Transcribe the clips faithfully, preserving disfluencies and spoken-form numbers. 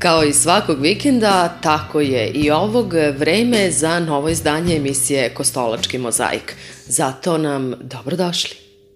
Kao i svakog vikenda, tako je i ovog vreme za novo izdanje emisije Kostolački mozaik. Zato nam dobrodošli.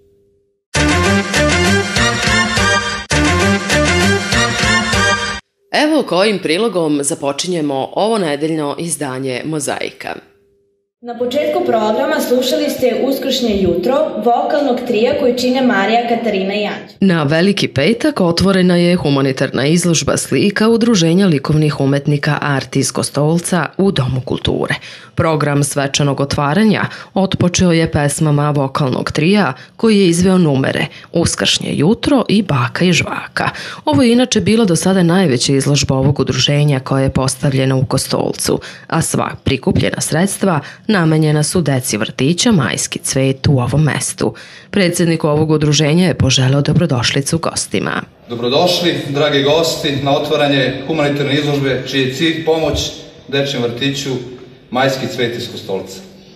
Evo kojim prilogom započinjemo ovo nedeljno izdanje Mozaika. Na početku programa slušali ste Uskršnje jutro vokalnog trija koji čine Marija, Katarina i Anđe. Na Veliki petak otvorena je humanitarna izložba slika Udruženja likovnih umetnika Art iz Kostolca u Domu kulture. Program svečanog otvaranja otpočeo je pesmama vokalnog trija koji je izveo numere Uskršnje jutro i Baka i žvaka. Ovo je inače bila do sada najveća izložba ovog udruženja koja je postavljena u Kostolcu, a sva prikupljena sredstva namenjena su deci vrtića Majski cvet u ovom mestu. Predsjednik ovog udruženja je poželeo dobrodošlicu gostima. Dobrodošli, dragi gosti, na otvaranje humanitarne izložbe čiji je cilj pomoć dečjem vrtiću Majski cvet iz Kostolca.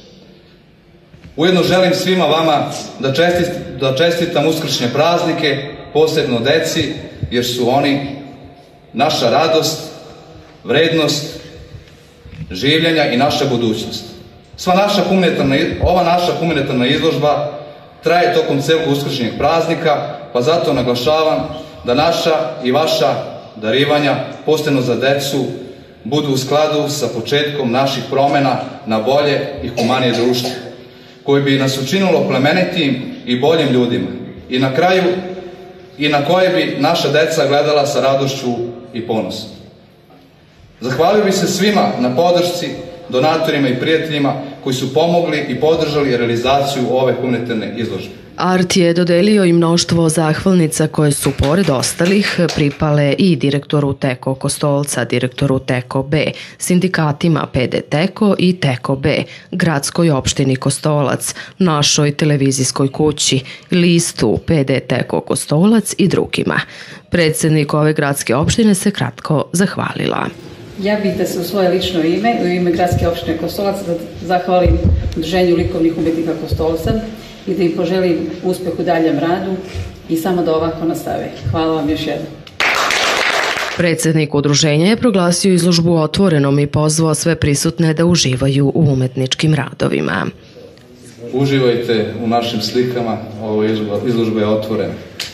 Ujedno želim svima vama da, čestit, da čestitam uskršnje praznike, posebno deci, jer su oni naša radost, vrednost življenja i naša budućnost. Sva naša humanitarna, ova naša humanitarna izložba traje tokom celog uskršnjeg praznika, pa zato naglašavam da naša i vaša darivanja, posebno za decu, budu u skladu sa početkom naših promena na bolje i humanije društvo, koje bi nas učinilo plemenitim i boljim ljudima i na kraju i na koje bi naša deca gledala sa radošću i ponosom. Zahvalio bih se svima na podršci, donatorima i prijateljima koji su pomogli i podržali realizaciju ove humanitarne izložbe. Art je dodelio i mnoštvo zahvalnica koje su, pored ostalih, pripale i direktoru Teko Kostolca, direktoru Teko B, sindikatima P D Teko i Teko B, gradskoj opštini Kostolac, našoj televizijskoj kući, listu P D Teko Kostolac i drugima. Predsjednik ove gradske opštine se kratko zahvalila. Ja bih da se u svoje lično ime, u ime gradske opštine Kostolac, da zahvalim Udruženju likovnih umetnika Kostolca i da im poželim uspeh u daljem radu i samo da ovako nastave. Hvala vam još jednom. Predsjednik udruženja je proglasio izložbu otvorenom i pozvao sve prisutne da uživaju u umetničkim radovima. Uživajte u našim slikama, ovo izložba je otvorena.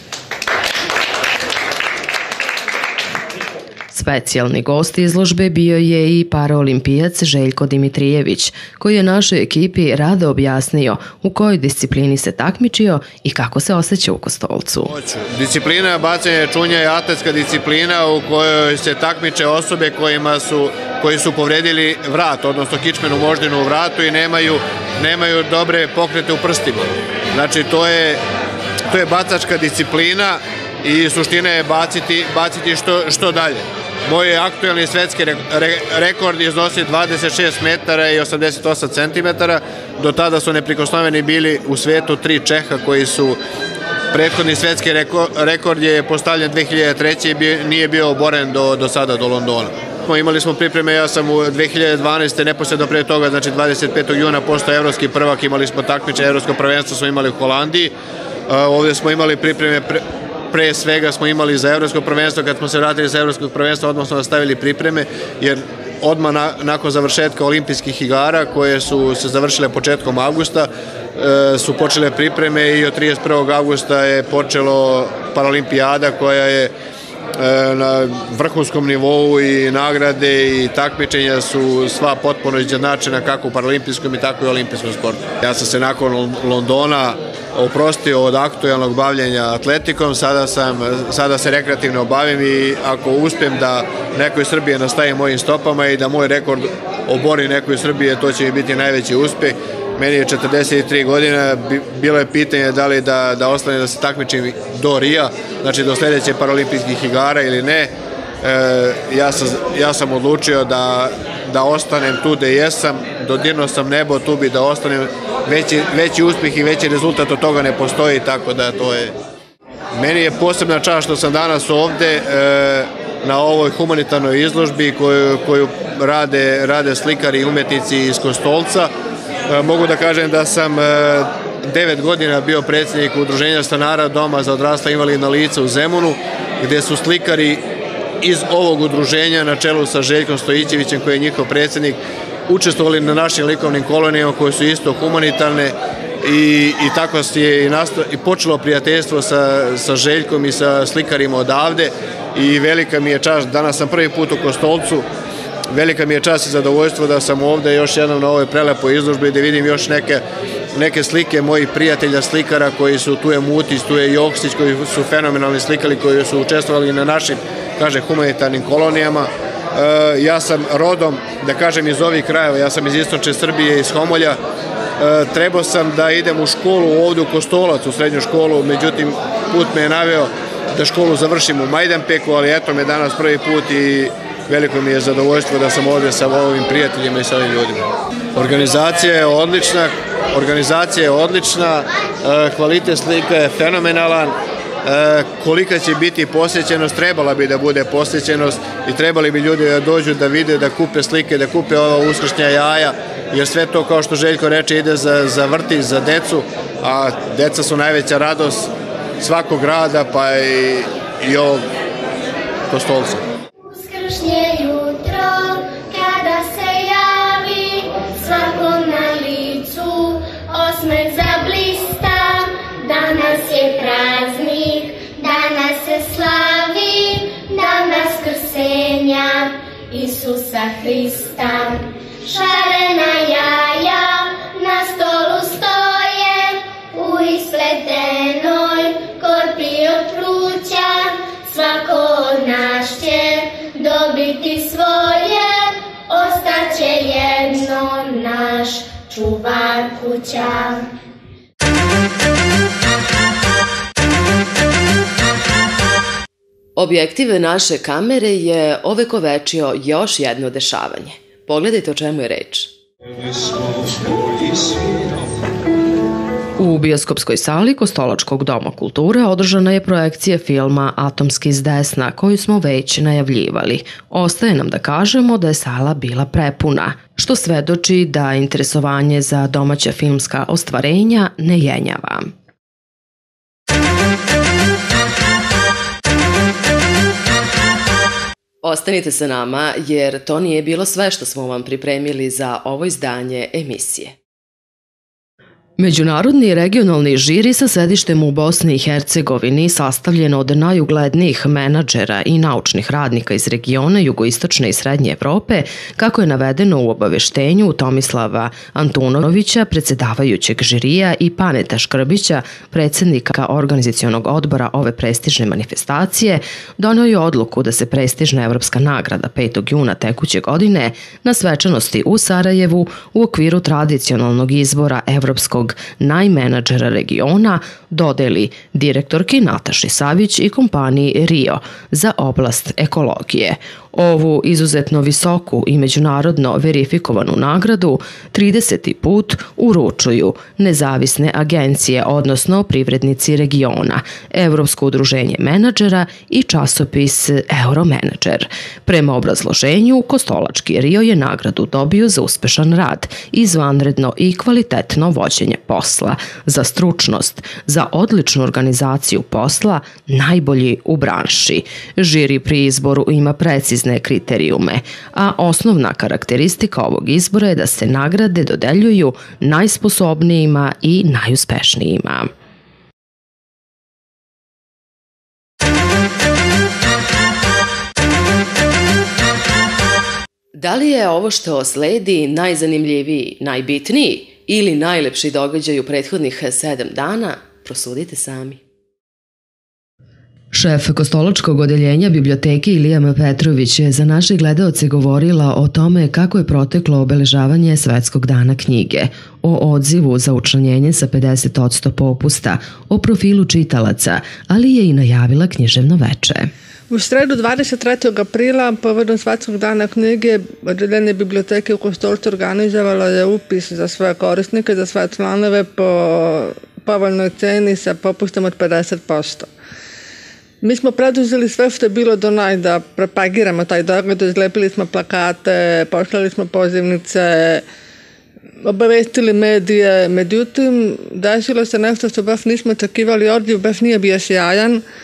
Specijalni gost izložbe bio je i paraolimpijac Željko Dimitrijević, koji je našoj ekipi rado objasnio u kojoj disciplini se takmičio i kako se osjeća u Kostolcu. Disciplina bacanja čunja je atletska disciplina u kojoj se takmiče osobe kojima su, koji su povredili vrat, odnosno kičmenu moždinu u vratu i nemaju, nemaju dobre pokrete u prstima. Znači to je, to je bacačka disciplina i suština je baciti, baciti što, što dalje. Moj aktuelni svetski rekord iznosi dvadeset šest metara i osamdeset osam centimetara. Do tada su neprikosnoveni bili u svetu tri Čeha koji su, prethodni svetski rekord je postavljen dve hiljade treće i nije bio oboren do, do sada, do Londona. Imali smo pripreme, ja sam u dve hiljade dvanaeste. neposredno pre toga, znači dvadeset petog juna postao evropski prvak, imali smo takmiče, evropsko prvenstvo smo imali u Holandiji. Ovdje smo imali pripreme pre, pre svega smo imali za evropsko prvenstvo, kad smo se vratili za evropskog prvenstva, odmah smo nastavili pripreme, jer odmah na, nakon završetka olimpijskih igara, koje su se završile početkom avgusta, e, su počele pripreme i od trideset prvog avgusta je počelo Paralimpijada koja je e, na vrhunskom nivou i nagrade i takmičenja su sva potpuno izjednačena kako u paralimpijskom i tako i u olimpijskom sportu. Ja sam se nakon Londona oprostio od aktualnog bavljenja atletikom, sada, sam, sada se rekreativno bavim i ako uspijem da neko iz Srbije nastaje mojim stopama i da moj rekord obori neko iz Srbije, to će mi biti najveći uspeh. Meni je četrdeset tri godine, bilo je pitanje da li da, da ostane da se takmičim do Rija, znači do sljedeće paralimpijskih igara ili ne. E, ja, sam, ja sam odlučio da, da ostanem tu gde jesam, dodirnuo sam nebo, tu bi da ostanem, veći, veći uspjeh i veći rezultat od toga ne postoji, tako da to je. Meni je posebna čast što sam danas ovde e, na ovoj humanitarnoj izložbi koju, koju rade, rade slikari i umetnici iz Kostolca. E, mogu da kažem da sam e, devet godina bio predsjednik Udruženja stanara Doma za odrasla invalidna lica u Zemunu, gde su slikari iz ovog udruženja na čelu sa Željkom Stojićevićem, koji je njihov predsjednik, učestvovali na našim likovnim kolonijama koje su isto humanitarne i, i tako je i, nastav, i počelo prijateljstvo sa, sa Željkom i sa slikarima odavde i velika mi je čast, danas sam prvi put u Kostolcu, velika mi je čast i zadovoljstvo da sam ovde još jednom na ovoj prelepoj izložbi da vidim još neke, neke slike mojih prijatelja slikara koji su, tu je Mutić, tu je Joksić, koji su fenomenalni slikari, koji su učestvovali na našim, kaže, humanitarnim kolonijama. E, ja sam rodom, da kažem, iz ovih krajeva, ja sam iz istočne Srbije, iz Homolja. E, trebao sam da idem u školu ovde u Kostolac, u srednju školu, međutim, put me je naveo da školu završim u Majdanpeku, ali eto me danas prvi put i veliko mi je zadovoljstvo da sam ovdje sa ovim prijateljima i sa ovim ljudima. Organizacija je odlična, organizacija je odlična, kvalitet slika je fenomenalan, kolika će biti posjećenost, trebala bi da bude posjećenost i trebali bi ljudi da dođu da vide, da kupe slike, da kupe ova uskršnja jaja, jer sve to, kao što Željko reče, ide za, za vrtić, za decu, a deca su najveća radost svakog grada, pa i, i ovog Kostolca. Uskršnje jutro, kada se javi, svakom na licu osmeh zablista. Danas je praznik, danas se slavi, dan vaskrsenja Isusa Hrista. Šarena jaja na stolu stoje, u ispletenoj korpi od pruća. Svako od nas će dobiti svoje, ostaće jedno naš čuvar kuća. Objektiv naše kamere je ovekovečio još jedno dešavanje. Pogledajte o čemu je reč. U bioskopskoj sali Kostolačkog doma kulture održana je projekcija filma Atomski s desna, koju smo već najavljivali. Ostaje nam da kažemo da je sala bila prepuna, što svedoči da interesovanje za domaća filmska ostvarenja ne jenjava. Ostanite sa nama, jer to nije bilo sve što smo vam pripremili za ovo izdanje emisije. Međunarodni i regionalni žiri sa sedištem u Bosni i Hercegovini, sastavljen od najuglednijih menadžera i naučnih radnika iz regiona jugoistočne i srednje Evrope, kako je navedeno u obaveštenju Tomislava Antunovića, predsjedavajućeg žirija, i Paneta Škrbića, predsjednika organizacionog odbora ove prestižne manifestacije, doneo je odluku da se prestižna evropska nagrada petog juna tekuće godine na svečanosti u Sarajevu u okviru tradicionalnog izbora evropskog najmenadžera regiona dodeli direktorki Nataši Savić i kompaniji Rio za oblast ekologije. Ovu izuzetno visoku i međunarodno verifikovanu nagradu trideseti put uručuju nezavisne agencije, odnosno privrednici regiona, Evropsko udruženje menadžera i časopis Euromenadžer. Prema obrazloženju, Kostolački Rio je nagradu dobio za uspešan rad, izvanredno i kvalitetno vođenje posla, za stručnost, za odličnu organizaciju posla, najbolji u branši. Žiri pri izboru ima precizno kriterijume, a osnovna karakteristika ovog izbora je da se nagrade dodeljuju najsposobnijima i najuspešnijima. Da li je ovo što sledi najzanimljiviji, najbitniji ili najlepši događaj u prethodnih sedam dana? Prosudite sami. Šef Kostolačkog odeljenja biblioteke Ilija Petrović je za naše gledaoce govorila o tome kako je proteklo obeležavanje Svetskog dana knjige, o odzivu za učlanjenje sa pedeset posto popusta, o profilu čitalaca, ali je i najavila književno veče. U sredu dvadeset trećeg aprila, povodom Svetskog dana knjige, odeljenje biblioteke u Kostolcu organizovalo je upis za sve korisnike, za sve članove po povoljnoj ceni sa popustom od pedeset posto. Mi smo preduzeli sve što je bilo do naj da propagiramo taj događaj, izlepili smo plakate, poslali smo pozivnice, obavestili medije, međutim, desilo se nešto što baš nismo očekivali, odliv baš nije bio sjajan.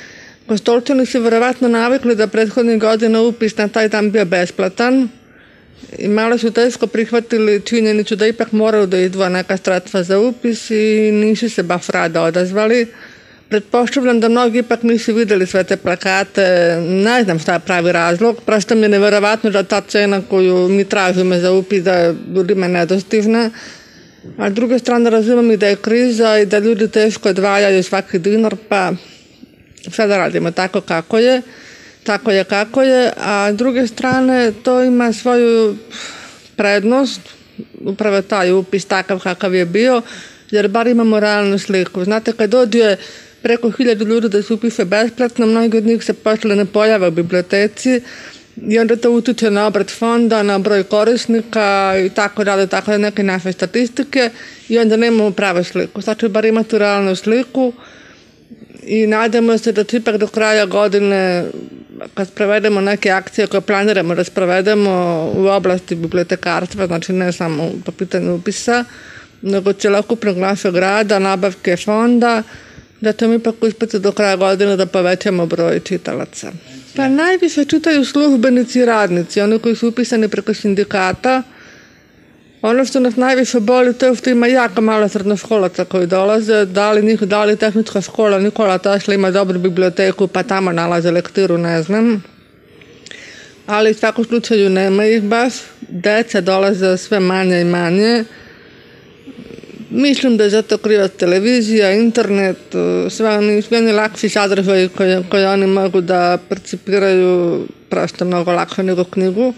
Kostolčani su verovatno navikli da prethodnih godina upis na taj dan bio besplatan i malo su teško prihvatili činjenicu da ipak moraju da izdvoje neka sredstva za upis i nisu se baš rado odazvali. Pretpostavljam da mnogi ipak nisu videli sve te plakate, ne znam šta je pravi razlog, prosto mi je neverovatno da ta cena koju mi tražimo za upis da je ljudima nedostižna, a s druge strane razumijem i da je kriza i da ljudi teško odvajaju svaki dinar, pa šta da radimo, tako kako je, tako je kako je, a s druge strane to ima svoju prednost, upravo taj upis takav kakav je bio, jer bar imamo realnu sliku. Znate, kad dođe preko hiljadu ljudi da se upiše besplatno, mnogi od njih se posle ne pojave u biblioteci i onda to utiče na obrat fonda, na broj korisnika i tako dalje, tako da neke naše statistike i onda nemamo pravu sliku. Sad ću bar imati realnu sliku i nadamo se da će ipak do kraja godine, kad sprovedemo neke akcije koje planiramo da sprovedemo u oblasti bibliotekarstva, znači ne samo po pitanju upisa, nego celokupnog našeg rada, nabavke fonda, da ćemo ipak uspjeti do kraja godine da povećamo broj čitalaca. Pa najviše čitaju službenici i radnici, oni koji su upisani preko sindikata. Ono što nas najviše boli to je što ima jako malo srednjoškolaca koji dolaze, da li njih, da li tehnička škola Nikola Tesla ima dobru biblioteku pa tamo nalaze lektiru, ne znam. Ali u svakom slučaju nema ih baš, deca dolaze sve manje i manje. Mislim da je zato kriva televizija, internet, sve oni, sve oni lakši sadržaji koje, koje oni mogu da percipiraju prosto mnogo lakše nego knjigu.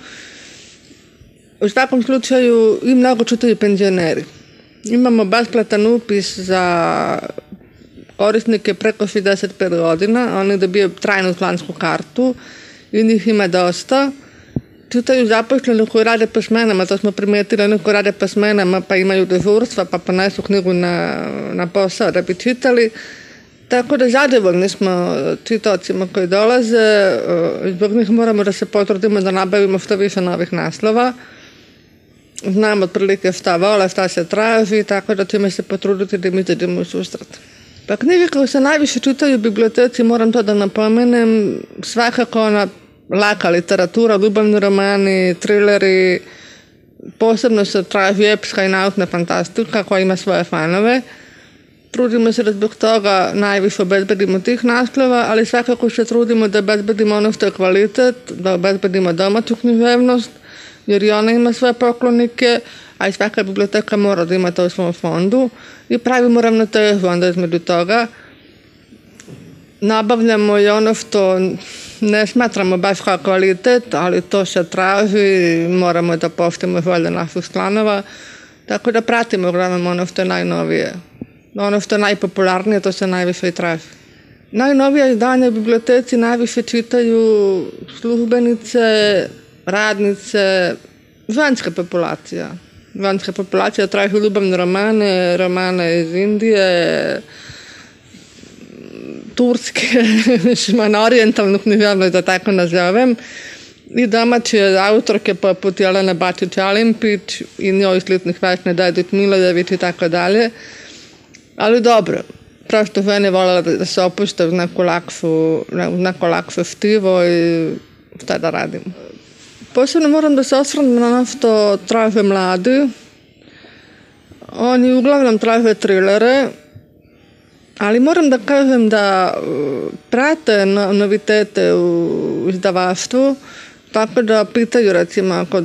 U svakom slučaju i mnogo čitaju penzioneri. Imamo besplatan upis za korisnike preko šezdeset pet godina, oni dobiju trajnu člansku kartu i njih ima dosta. Čitaju zaposleni koji rade po smenama, to smo primijetili, oni koji rade po smenama pa imaju dežurstva pa ponesu knjigu na, na posao da bi čitali. Tako da zadovoljni smo čitaocima koji dolaze, zbog njih moramo da se potrudimo da nabavimo što više novih naslova. Znam otprilike šta vole, šta se traži, tako da ćemo se potruditi da mi izađemo u susret. Pa knjige koje se najviše čitaju u biblioteci, moram to da napomenem, svakako ona laka literatura, ljubavni romani, trileri, posebno se traži epska i naučna fantastika koja ima svoje fanove. Trudimo se da zbog toga najviše obezbedimo tih naslova, ali svakako se trudimo da obezbedimo ono što je kvalitet, da obezbedimo domaću književnost, jer i ona ima svoje poklonike, a i svaka biblioteka mora da ima to u svom fondu i pravimo ravnotežu onda između toga. Nabavljamo i ono što ne smatramo baš kao kvalitet, ali to se traži, moramo da poštujemo volje naših članova, tako da pratimo uglavnom ono što je najnovije. Ono što je najpopularnije, to se najviše i traži. Najnovija izdanja u biblioteci najviše čitaju službenice, radnice, ženska populacija. Ženska populacija traži ljubavne romane, romane iz Indije, turske, na orijentalnu književnost, da tako nazovem, i domaće autorke poput Jelene Bačić-Alimpić i njoj sličnih Vesne Dedić-Milojević i tako dalje. Ali dobro, prosto žene voljela da se opušte uz neku lakšu, neko lakše štivo i šta da radim. Posebno moram da se osvrnem na ono što traže mladi. Oni uglavnom traže trilere, ali moram da kažem da prate novitete u izdavaštvu, tako da pitaju recimo ako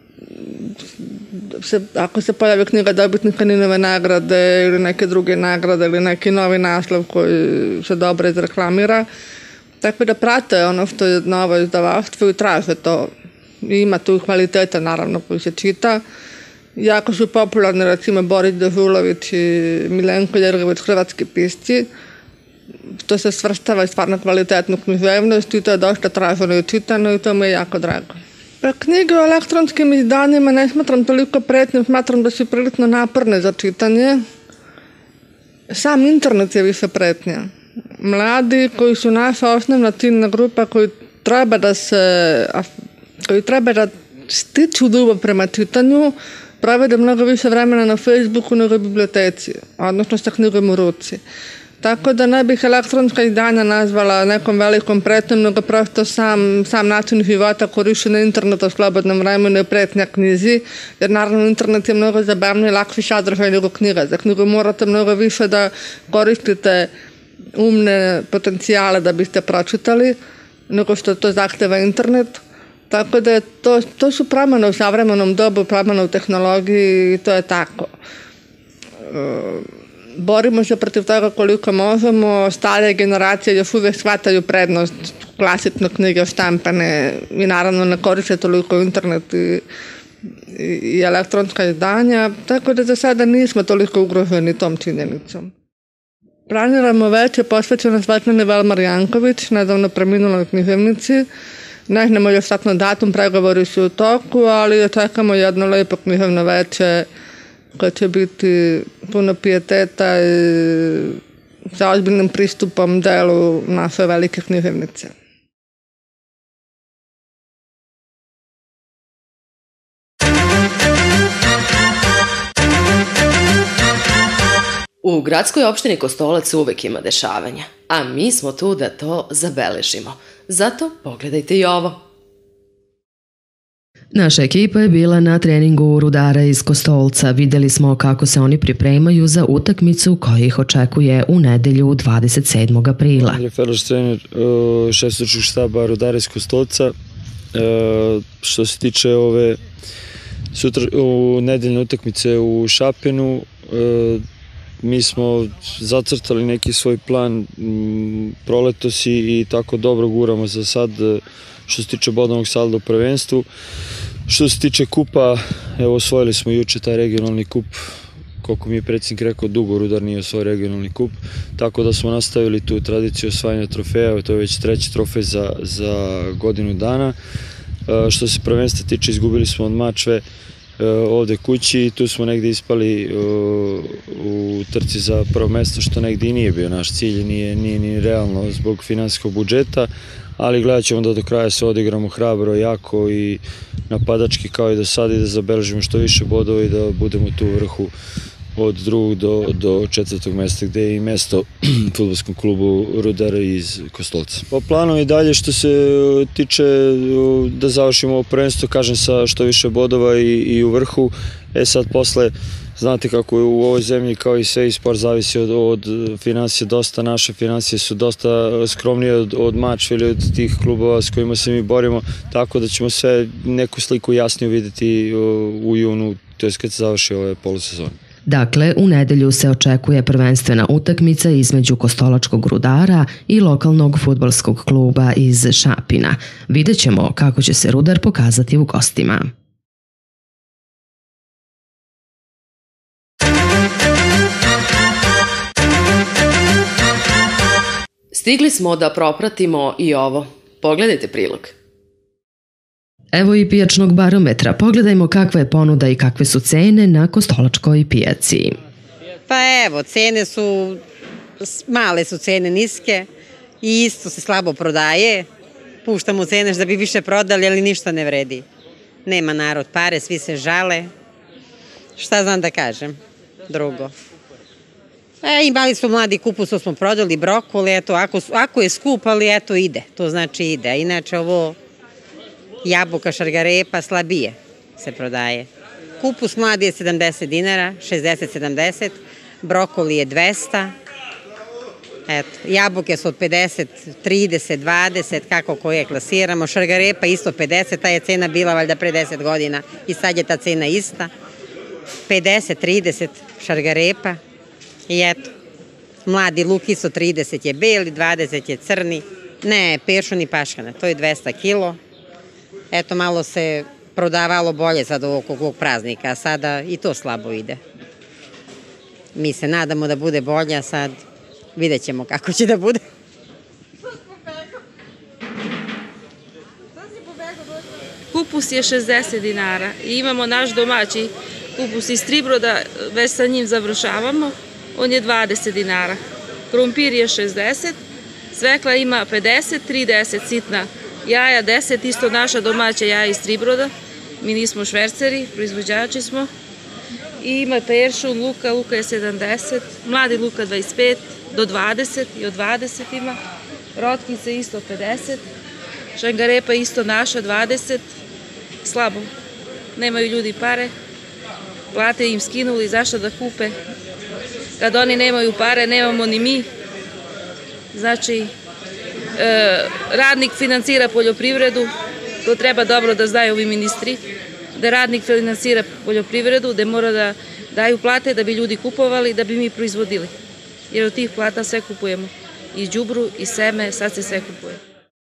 se, ako se pojavi knjiga dobitnika Ninove nagrade ili neke druge nagrade ili neki novi naslov koji se dobro izreklamira, tako da prate ono što je novo izdavaštvo i traže to. I ima tu kvaliteta naravno koji se čita. Jako su popularni recimo Boris Dežulović i Milenko Jergović, hrvatski pisci, što se svrstava i stvarno kvalitetnu književnost i to je dosta traženo i čitano i to mi je jako drago. Pa knjige o elektronskim izdanjima ne smatram toliko pretnjom, smatram da su prilično naporne za čitanje. Sam internet je više pretnja. Mladi koji su naša osnovna ciljna grupa koji treba da se, koji treba da stiču ljubav prema čitanju, provede mnogo više vremena na Facebooku nego u biblioteci, odnosno sa knjigom u ruci. Tako da ne bih elektronska izdanja nazvala nekom velikom pretnjom, nego prosto sam, sam način života korišćenja interneta u slobodnom vremenu je pretnja knjizi, jer naravno internet je mnogo zabavniji i lakši sadržaj nego knjiga. Za knjigu morate mnogo više da koristite umne potencijale da biste pročitali, nego što to zahteva internet. Tako da je to, to su promjene u savremenom dobu, promjene u tehnologiji i to je tako. Borimo se protiv toga koliko možemo, starije generacije još uvijek shvataju prednost klasične knjige štampane i naravno ne koriste toliko internet i, i elektronska izdanja, tako da za sada nismo toliko ugroženi tom činjenicom. Planiramo veće posvećeno Svetlani Velmar Janković, nedavno preminuloj književnici. Ne znamo još tačno datum, pregovori su u toku, ali očekamo jedno lepo književno veće koje će biti puno pijeteta i sa ozbiljnim pristupom delu naše velike književnice. U gradskoj opštini Kostolac uvek ima dešavanja, a mi smo tu da to zabeležimo. Zato pogledajte i ovo. Naša ekipa je bila na treningu Rudara iz Kostolca. Videli smo kako se oni pripremaju za utakmicu koja ih očekuje u nedelju dvadeset sedmog aprila. Andrej Ferloš, trener šef stručnog štaba Rudara iz Kostolca. Što se tiče ove sutra, u nedeljne utakmice u Šapinu, mi smo zacrtali neki svoj plan proletos i tako dobro guramo za sad što se tiče bodovnog salda u prvenstvu. Što se tiče kupa, evo osvojili smo juče taj regionalni kup, koliko mi je predsjednik rekao, dugo Rudar nije osvojio regionalni kup, tako da smo nastavili tu tradiciju osvajanja trofeja, to je već treći trofej za, za godinu dana. Što se prvenstva tiče, izgubili smo od Mačve ovde kući i tu smo negde ispali u trci za prvo mesto, što negde i nije bio naš cilj, nije, nije ni realno zbog finansijskog budžeta, ali gledat ćemo da do kraja se odigramo hrabro, jako i napadački kao i do sada i da zabeležimo što više bodova i da budemo tu u vrhu od drugog do, do četvrtog mesta gde je i mesto fudbalskom klubu Rudara iz Kostolca. Po planu i dalje što se tiče da završimo ovo prvenstvo, kažem sa što više bodova i, i u vrhu. E sad posle, znate kako je u ovoj zemlji kao i sve i sport zavisi od, od financije dosta, naše financije su dosta skromnije od, od Mačve ili od tih klubova s kojima se mi borimo, tako da ćemo sve neku sliku jasniju videti u junu, to je kad se završi ove polusezone. Dakle, u nedelju se očekuje prvenstvena utakmica između Kostolačkog Rudara i lokalnog fudbalskog kluba iz Šapina. Vidjet ćemo kako će se Rudar pokazati u gostima. Stigli smo da propratimo i ovo. Pogledajte prilog. Evo i pijačnog barometra. Pogledajmo kakva je ponuda i kakve su cene na Kostolačkoj pijaci. Pa evo, cene su, male su cene, niske i isto se slabo prodaje. Puštamo cene da bi više prodali, ali ništa ne vredi. Nema narod pare, svi se žale. Šta znam da kažem drugo? E, imali smo mladi kupus, to smo prodali, brokoli, eto, ako, ako je skup, ali eto ide, to znači ide. Inače ovo jabuka, šargarepa, slabije se prodaje. Kupus mladi je sedamdeset dinara, šezdeset sedamdeset, brokoli je dvesta, eto, jabuke su od pedeset, trideset, dvadeset, kako koje klasiramo, šargarepa isto pedeset, ta je cena bila valjda pre deset godina i sad je ta cena ista, pedeset, trideset šargarepa i eto, mladi luk isto trideset je beli, dvadeset je crni, ne, peršun i paškana, to je dvesta kilo. Eto, malo se prodavalo bolje sad ovog ovog praznika, a sada i to slabo ide. Mi se nadamo da bude bolje, a sad vidjet ćemo kako će da bude. Kupus je šezdeset dinara i imamo naš domaći kupus iz Tribroda, već sa njim završavamo, on je dvadeset dinara. Krompir je šezdeset, svekla ima pedeset, trideset sitna. Jaja deset, isto naša domaća jaja iz Tribroda, mi nismo šverceri, proizvođači smo. I ima peršun, luka, luka je sedamdeset, mladi luka dvadeset pet, do dvadeset i od dvadeset ima. Rotkice isto pedeset. Šangarepa isto naša dvadeset. Slabo. Nemaju ljudi pare. Plate im skinuli, zašto da kupe? Kad oni nemaju pare, nemamo ni mi. Znači, radnik financira poljoprivredu, to treba dobro da znaju ovi ministri, da radnik financira poljoprivredu, da mora da daju plate da bi ljudi kupovali, da bi mi proizvodili. Jer od tih plata sve kupujemo. I đubru, i seme, sad se sve kupuje.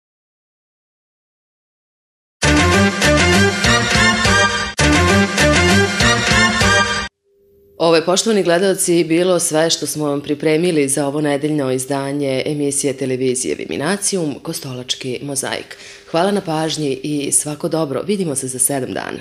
Ovo je, poštovani gledalci, bilo sve što smo vam pripremili za ovo nedeljno izdanje emisije televizije Viminacijum, Kostolački mozaik. Hvala na pažnji i svako dobro. Vidimo se za sedam dana.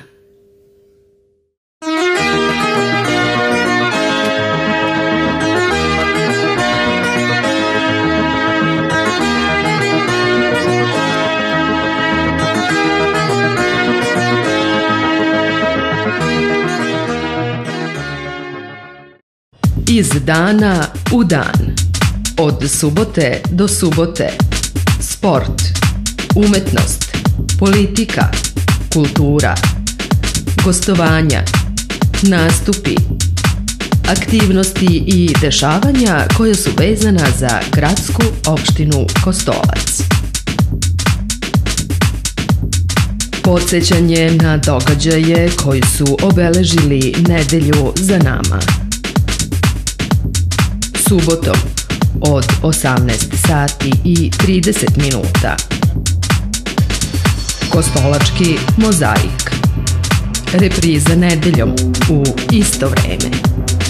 Iz dana u dan. Od subote do subote. Sport, umetnost, politika, kultura, gostovanja, nastupi, aktivnosti i dešavanja koje su vezana za gradsku opštinu Kostolac. Podsećanje na događaje koji su obeležili nedelju za nama. Subotom od osamnaest sati i trideset minuta. Kostolački mozaik. Repriza nedeljom u isto vreme.